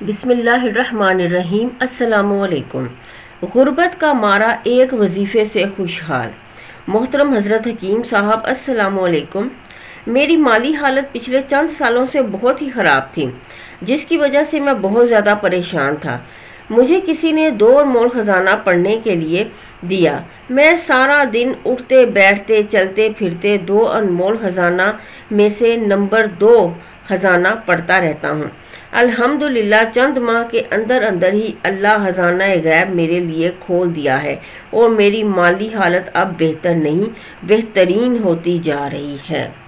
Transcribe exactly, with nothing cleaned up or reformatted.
बिस्मिल्लाहिर्रहमानिर्रहीम। अस्सलामुअलैकुम। गुर्बत का मारा एक वजीफ़े से खुशहाल। मोहतरम हज़रत हकीम साहब, अस्सलामुअलैकुम। मेरी माली हालत पिछले चंद सालों से बहुत ही ख़राब थी, जिसकी वजह से मैं बहुत ज़्यादा परेशान था। मुझे किसी ने दो अनमोल ख़जाना पढ़ने के लिए दिया। मैं सारा दिन उठते बैठते चलते फिरते दो अनमोल ख़जाना में से नंबर दो ख़जाना पढ़ता रहता हूँ। अल्हम्दुलिल्लाह, चंद माह के अंदर अंदर ही अल्लाह ख़जाना गैब मेरे लिए खोल दिया है और मेरी माली हालत अब बेहतर नहीं बेहतरीन होती जा रही है।